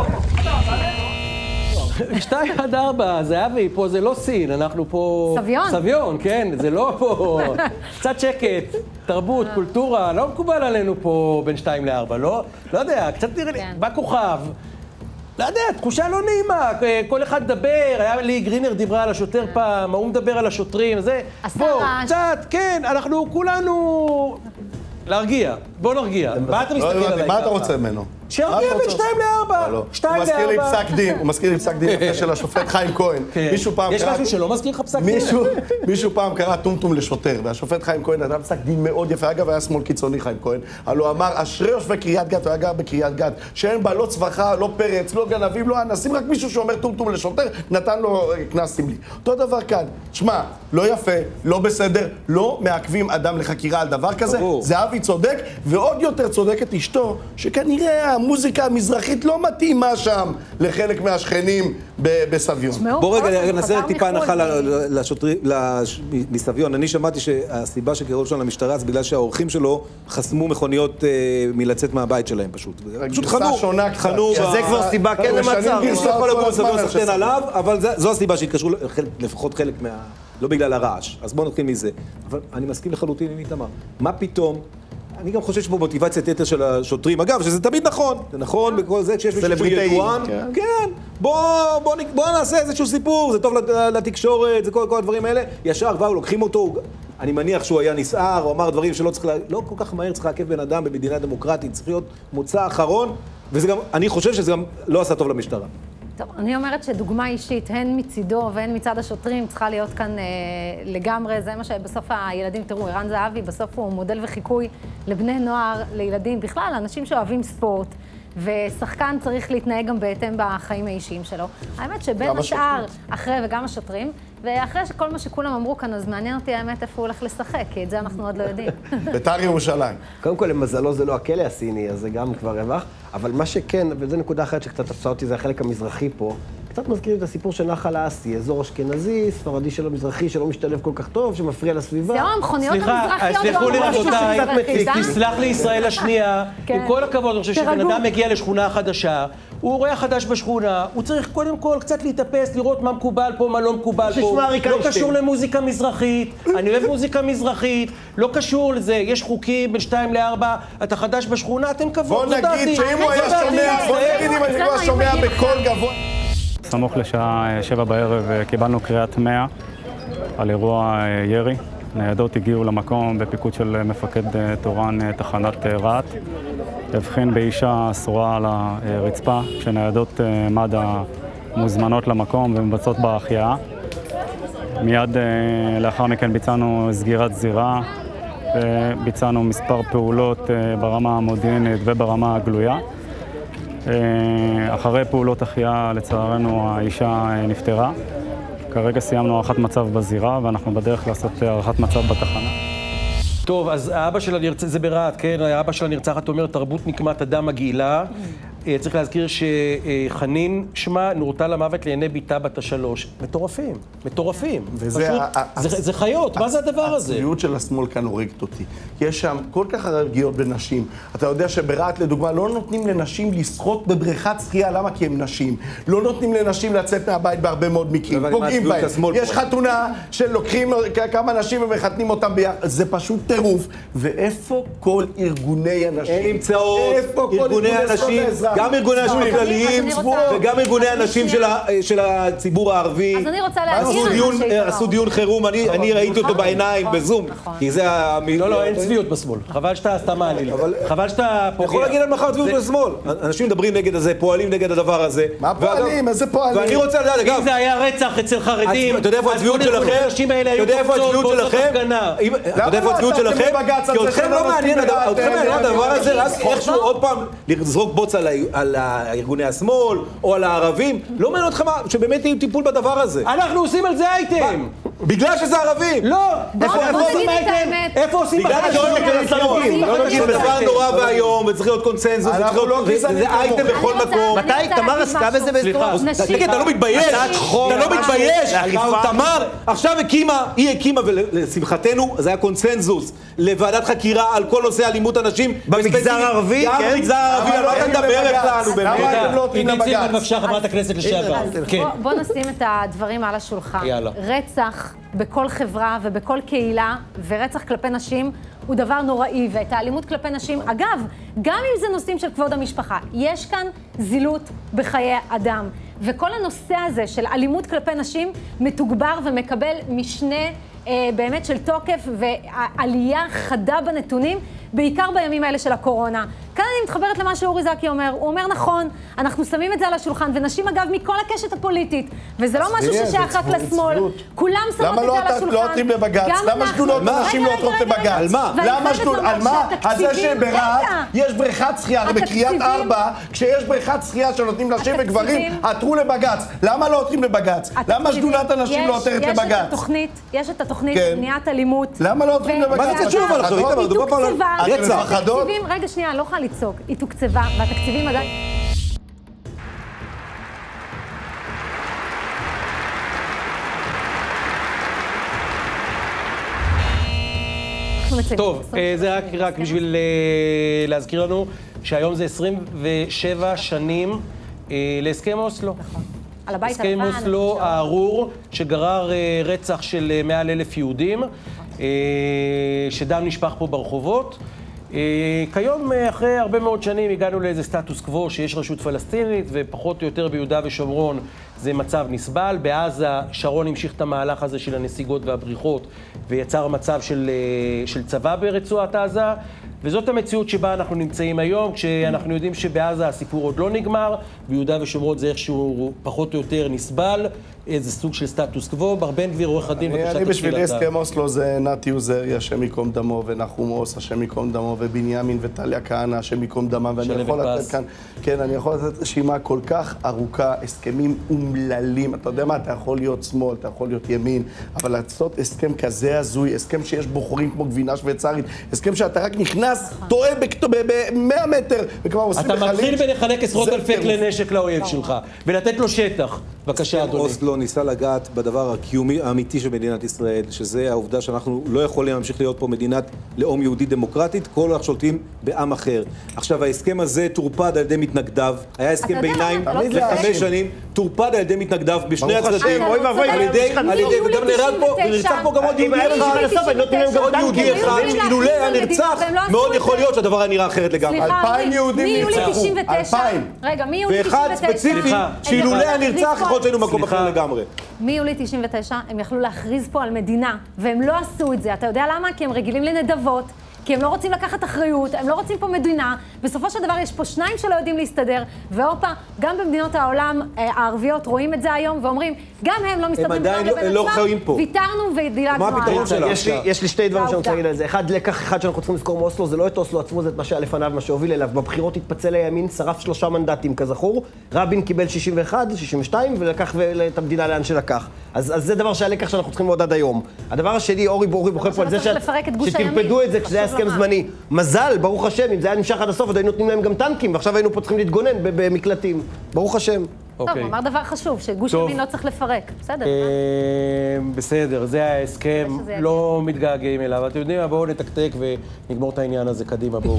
2-4, זהבי, פה זה לא סין, אנחנו פה... סביון. סביון, כן, זה לא פה... קצת שקט, תרבות, קולטורה, לא מקובל עלינו פה בין 2 ל-4, לא? לא יודע, קצת נראה לי, בא כוכב. לא יודע, תחושה לא נעימה, כל אחד מדבר, היה לי גרינר דיברה על השוטר פעם, הוא מדבר על השוטרים, זה... בוא, קצת, כן, אנחנו כולנו... להרגיע, בוא נרגיע. מה אתה מסתכל עליי? מה אתה רוצה ממנו? שירגיע בין 2 ל-4. הוא מזכיר לי פסק דין, הוא מזכיר לי פסק דין יפה של השופט חיים כהן. יש משהו שלא מזכיר לך פסק דין? מישהו פעם קרא טומטום לשוטר, והשופט חיים כהן נתן פסק דין מאוד יפה, אגב היה שמאל קיצוני חיים כהן, אבל הוא אמר, אשרי יושבי קריית גת, הוא היה גר בקריית גת, שאין בה לא צווחה, לא פרץ, לא גנבים, לא אנסים, רק מישהו שאומר טומטום לשוטר, נתן לו קנס סמלי. אותו דבר כאן, שמע, לא יפה, לא בסדר, לא מעכבים אדם לחקירה על דבר כזה, זהבי צודק, ועוד יותר צודקת אשתו, שכנראה המוזיקה המזרחית לא מתאימה שם לחלק מהשכנים בסביון. בוא רגע, נעשה רק טיפה הנחה לשוטרים, מסביון. אני שמעתי שהסיבה שקראו שם למשטרה זה בגלל שהאורחים שלו חסמו מכוניות מלצאת מהבית שלהם פשוט. פשוט חנו. שזה כבר סיבה כן למצב. יכול לקום סביון סחטן עליו, אבל זו הסיבה שהתקשרו לפחות חלק מה... לא בגלל הרעש. אז בואו נתחיל מזה. אבל אני מסכים לחלוטין עם איתמר. מה פתאום? אני גם חושב שפה מוטיבציית יתר של השוטרים. אגב, שזה תמיד נכון. זה נכון בכל זה, כשיש מישהו שידוען. כן. בוא נעשה איזשהו סיפור, זה טוב לתקשורת, זה כל הדברים האלה. ישר כבר לוקחים אותו. אני מניח שהוא היה נסער, הוא אמר דברים שלא צריך... לא כל כך מהר צריך לעכב בן אדם במדינה דמוקרטית. צריך להיות מוצא אחרון. וזה גם, אני חושב שזה גם לא עשה טוב למשטרה. טוב, אני אומרת שדוגמה אישית, הן מצידו והן מצד השוטרים, צריכה להיות כאן לגמרי, זה מה שבסוף הילדים, תראו, ערן זהבי, בסוף הוא מודל וחיקוי לבני נוער, לילדים, בכלל, אנשים שאוהבים ספורט, ושחקן צריך להתנהג גם בהתאם בחיים האישיים שלו. האמת שבין השאר, אחרי וגם השוטרים, ואחרי שכל מה שכולם אמרו כאן, אז מעניין אותי האמת איפה הוא הולך לשחק, כי את זה אנחנו עוד לא יודעים. בית"ר ירושלים. קודם כל, למזלו זה לא הכלא הסיני, אז זה גם כבר רווח, אבל מה שכן, וזו נקודה אחרת שקצת עשה אותי, זה החלק המזרחי פה, קצת מזכירים את הסיפור של נחל האסי, אזור אשכנזי, ספרדי שלו מזרחי, שלא משתלב כל כך טוב, שמפריע לסביבה. זהו, המכוניות המזרחיות סליחו לי רבותיי, תסלח לי ישראל השנייה, עם כל הכבוד, אני חושב שבן אדם מגיע לשכונה חדשה, הוא רואה חדש בשכונה, הוא צריך קודם כל קצת להתאפס, לראות מה מקובל פה, מה לא מקובל פה. לא קשור למוזיקה מזרחית, אני אוהב מוזיקה מזרחית, לא קשור לזה, יש חוקים בין 2 ל-4, אתה חדש בשכונה, אתם כבוד. בוא נגיד שאם הוא היה שומע, בוא נגיד אם אני לא שומע בקול גבוה. סמוך לשעה 7 בערב קיבלנו קריאת 100 על אירוע ירי. ניידות הגיעו למקום בפיקוד של מפקד תורן תחנת רהט. הבחין באישה אסורה על הרצפה, כשניידות מד"א מוזמנות למקום ומבצעות בה החייאה. מיד לאחר מכן ביצענו סגירת זירה, וביצענו מספר פעולות ברמה המודיעינית וברמה הגלויה. אחרי פעולות החייאה, לצערנו, האישה נפטרה. כרגע סיימנו הערכת מצב בזירה, ואנחנו בדרך לעשות הערכת מצב בתחנה. טוב, אז האבא שלה נרצח, זה ברעת, כן? האבא שלה נרצחת, אומר, תרבות נקמת הדם מגעילה. צריך להזכיר שחנין שמה נורתה למוות לעיני ביתה בת השלוש. מטורפים, מטורפים. זה חיות, מה זה הדבר הזה? הצביעות של השמאל כאן הורגת אותי. יש שם כל כך הרבה פגיעות בנשים. אתה יודע שברעת, לדוגמה, לא נותנים לנשים לשחות בבריכת שחייה, למה? כי הם נשים. לא נותנים לנשים לצאת מהבית בהרבה מאוד מקרים. פוגעים בהם. יש חתונה שלוקחים כמה נשים ומחתנים אותם ביחד. זה פשוט טירוף. ואיפה כל ארגוני הנשים? אין נמצאות ארגוני הנשים. גם ארגוני הנשים הכלליים וגם ארגוני הנשים של הציבור הערבי. אז אני רוצה להגיד... עשו דיון חירום, אני ראיתי אותו בעיניים בזום. כי זה... לא, אין צביעות בשמאל. חבל שאתה סתם מעליל. חבל שאתה פוגע. יכול להגיד על מחר צביעות בשמאל. אנשים מדברים נגד זה, פועלים נגד הדבר הזה. מה פועלים? איזה פועלים? ואני רוצה לדעת, אגב... אם זה היה רצח אצל חרדים... אתה יודע איפה הצביעות שלכם? אתה יודע איפה הצביעות שלכם? אתה יודע איפה הצביעות שלכם? כי אתכם לא מעניין הדבר הזה, רק איכשהו עוד פעם לזרוק בוץ על ארגוני השמאל או על הערבים. לא מעניין אתכם שבאמת יהיו טיפול בדבר הזה. אנחנו עושים על זה אייטם. בגלל שזה ערבים. לא. איפה עושים אייטם? איפה עושים בגלל שזה דבר נורא והיום, וצריך להיות קונצנזוס, זה אייטם בכל מקום. מתי? תמר עסקה בזה בסדרה? תגיד, אתה לא מתבייש? אתה לא מתבייש? תמר עכשיו היא הקימה, ולשמחתנו זה היה קונצנזוס, לוועדת חקירה על כל נושא אלימות הנשים. במגזר הערבי? גם במגזר הערבי, על מה אתה מדבר אצלנו באמת? עידית סילמן, בבקשה, חברת הכנסת לשעבר. בוא נשים את הדברים על השולחן. רצח בכל חברה ובכל קהילה, ורצח כלפי נשים, הוא דבר נוראי, ואת האלימות כלפי נשים, אגב, גם אם זה נושאים של כבוד המשפחה, יש כאן זילות בחיי אדם. וכל הנושא הזה של אלימות כלפי נשים מתוגבר ומקבל משנה באמת של תוקף ועלייה חדה בנתונים, בעיקר בימים האלה של הקורונה. כאן אני מתחברת למה שאורי זקי אומר. הוא אומר נכון, אנחנו שמים את זה על השולחן, ונשים אגב מכל הקשת הפוליטית, וזה לא משהו ששייך רק לשמאל. כולם שמות את זה על השולחן. למה לא עותרים לבג"ץ? למה שדולות הנשים לא עותרות לבג"ץ? על מה? למה שדולות? על מה? על זה שברעת יש בריכת שחייה, בקריית 4, כשיש בריכת שחייה שנותנים נשים וגברים, עתרו לבג"ץ. למה לא עותרים לבג"ץ? למה שדולת הנשים לא עותרת לבג"ץ? יש את התוכנית למניעת אלימות. למה לא עותרים לבג"ץ? מה זה קשור אבל עכשיו? רגע, שנייה, לא יכולה לצעוק. היא תוקצבה, והתקציבים עדיין... טוב, זה רק בשביל להזכיר לנו שהיום זה 27 שנים להסכם אוסלו. נכון. על הבית הלבן. הסכם אוסלו הארור שגרר רצח של מעל 1,000 יהודים, שדם נשפך פה ברחובות. כיום, אחרי הרבה מאוד שנים, הגענו לאיזה סטטוס קוו שיש רשות פלסטינית, ופחות או יותר ביהודה ושומרון זה מצב נסבל. בעזה שרון המשיך את המהלך הזה של הנסיגות והבריחות, ויצר מצב של צבא ברצועת עזה, וזאת המציאות שבה אנחנו נמצאים היום, כשאנחנו יודעים שבעזה הסיפור עוד לא נגמר, ביהודה ושומרון זה איכשהו פחות או יותר נסבל, איזה סוג של סטטוס קוו. בר בן גביר, עורך הדין, בבקשה תתחיל. אני בשבילי הסכם אוסלו זה נתי עוזרי, השם ייקום דמו, ונחום עוז, השם ייקום דמו, ובנימין וטליה כהנא, השם ייקום דמם, ואני יכול לתת כאן, כן, אני יכול לתת רשימה כל כך ארוכה, הסכמים אומללים. אתה יודע מה, אתה יכול להיות שמאל, אתה יכול להיות ימין, אבל לעשות הסכם כזה הזוי, הסכם שיש בו חורים כמו גבינה שוויצרית, הסכם שאתה רק נכנס, טועה ב-100 מטר, וכבר עושים לך אתה מתחיל ולחלק עשרות אלפי כלי נשק לאויב שלך, ולתת לו שטח. בבקשה, אדוני. אוסלו ניסה לגעת בדבר הקיומי האמיתי של מדינת ישראל, שזה העובדה שאנחנו לא יכולים להמשיך להיות פה מדינת לאום יהודית דמוקרטית, כל כך שולטים בעם אחר. עכשיו, ההסכם הזה טורפד על ידי מתנגדיו, היה הסכם ביניים ל5 שנים, טורפד על ידי מתנגדיו בשני הצדדים, וגם נרצח פה גם עוד יהודי אחד, שאילולא היה נרצח, מאוד יכול להיות שהדבר היה נראה אחרת לגמרי. 2,000 יהודים נרצחו. 2,000. רגע, מיולי 99. ואחד ספציפי, שאילולא היה נרצח, יכול להיות שהיינו במקום אחר לגמרי. מיולי 99 הם יכלו להכריז פה על מדינה, והם לא עשו את זה. אתה יודע למה? כי הם רגילים לנדבות. כי הם לא רוצים לקחת אחריות, הם לא רוצים פה מדינה. בסופו של דבר יש פה שניים שלא יודעים להסתדר, ואופה, גם במדינות העולם הערביות רואים את זה היום, ואומרים, גם הם לא מסתדרים הם עדיין לא חיים פה. ויתרנו ודילגנו. מה הפתרון שלה? יש לי שתי דברים שאני רוצה להגיד על זה. אחד, לקח אחד שאנחנו צריכים לזכור מאוסלו, זה לא את אוסלו עצמו, זה את מה שהיה לפניו, מה שהוביל אליו. בבחירות התפצל הימין, שרף 3 מנדטים כזכור, רבין קיבל 61, 62, ולקח את המדינה לאן שלקח. אז זה דבר שהלקח שאנחנו צריכים לראות עד היום. הדבר השני, אורי בוחר פה על זה שטרפדו את זה כשזה היה הסכם זמני. מזל, ברוך השם, אם זה היה נמשך עד הסוף, עוד היינו נותנים להם גם טנקים, ועכשיו היינו פה צריכים להתגונן במקלטים. ברוך השם. טוב, הוא אמר דבר חשוב, שגוש ימין לא צריך לפרק. בסדר. בסדר, זה ההסכם, לא מתגעגעים אליו. אתם יודעים מה, בואו נתקתק ונגמור את העניין הזה קדימה, בואו.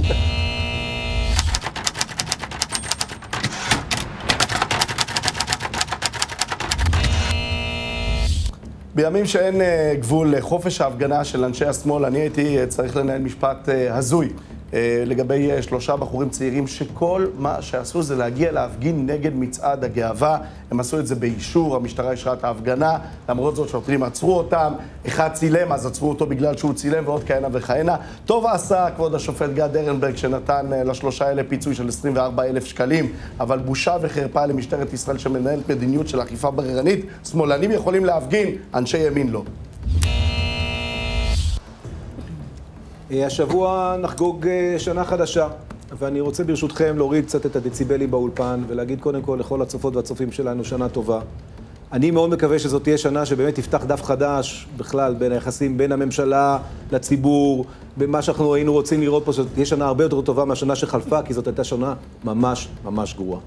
בימים שאין גבול לחופש ההפגנה של אנשי השמאל, אני הייתי צריך לנהל משפט הזוי לגבי 3 בחורים צעירים שכל מה שעשו זה להגיע להפגין נגד מצעד הגאווה. הם עשו את זה באישור, המשטרה אישרה את ההפגנה, למרות זאת שוטרים עצרו אותם, אחד צילם, אז עצרו אותו בגלל שהוא צילם ועוד כהנה וכהנה. טוב עשה כבוד השופט גד ארנברג שנתן ל3 האלה פיצוי של 24,000 שקלים, אבל בושה וחרפה למשטרת ישראל שמנהלת מדיניות של אכיפה בררנית. שמאלנים יכולים להפגין, אנשי ימין לא. השבוע נחגוג שנה חדשה, ואני רוצה ברשותכם להוריד קצת את הדציבלים באולפן ולהגיד קודם כל לכל הצופות והצופים שלנו שנה טובה. אני מאוד מקווה שזאת תהיה שנה שבאמת תפתח דף חדש בכלל בין היחסים בין הממשלה לציבור, במה שאנחנו היינו רוצים לראות פה, שזאת תהיה שנה הרבה יותר טובה מהשנה שחלפה, כי זאת הייתה שנה ממש ממש גרועה.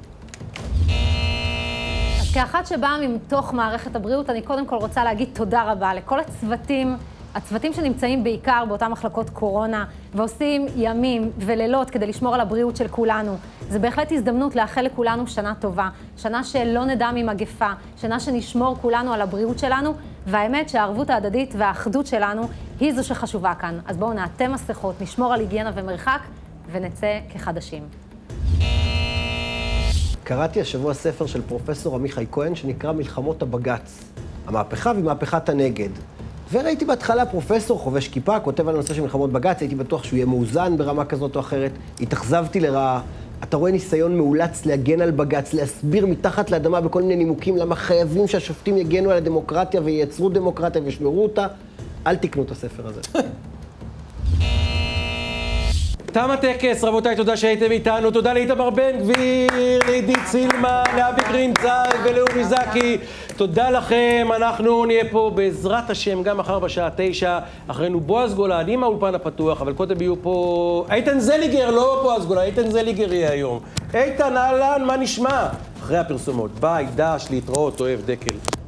אז כאחת שבאה מתוך מערכת הבריאות, אני קודם כל רוצה להגיד תודה רבה לכל הצוותים שנמצאים בעיקר באותן מחלקות קורונה ועושים ימים ולילות כדי לשמור על הבריאות של כולנו. זה בהחלט הזדמנות לאחל לכולנו שנה טובה, שנה שלא נדע ממגפה, שנה שנשמור כולנו על הבריאות שלנו, והאמת שהערבות ההדדית והאחדות שלנו היא זו שחשובה כאן. אז בואו נעטה מסכות, נשמור על היגיינה ומרחק ונצא כחדשים. קראתי השבוע ספר של פרופסור עמיחי כהן שנקרא מלחמות הבג"ץ. המהפכה ומהפכת הנגד. וראיתי בהתחלה פרופסור חובש כיפה, כותב על הנושא של מלחמות בג"ץ, הייתי בטוח שהוא יהיה מאוזן ברמה כזאת או אחרת, התאכזבתי לרעה. אתה רואה ניסיון מאולץ להגן על בג"ץ, להסביר מתחת לאדמה בכל מיני נימוקים למה חייבים שהשופטים יגנו על הדמוקרטיה וייצרו דמוקרטיה וישמרו אותה. אל תקנו את הספר הזה. תם הטקס, רבותיי, תודה שהייתם איתנו, תודה לאיתמר בן גביר, לעידית סילמן, לאבי גרינצייג ולאורי זקי. תודה לכם, אנחנו נהיה פה בעזרת השם גם מחר בשעה 9, אחרינו בועז גולן עם האולפן הפתוח, אבל קודם יהיו פה איתן זליגר, לא בועז גולן, איתן זליגר יהיה היום. איתן, אהלן, מה נשמע? אחרי הפרסומות, ביי, דש, להתראות, אוהב, דקל.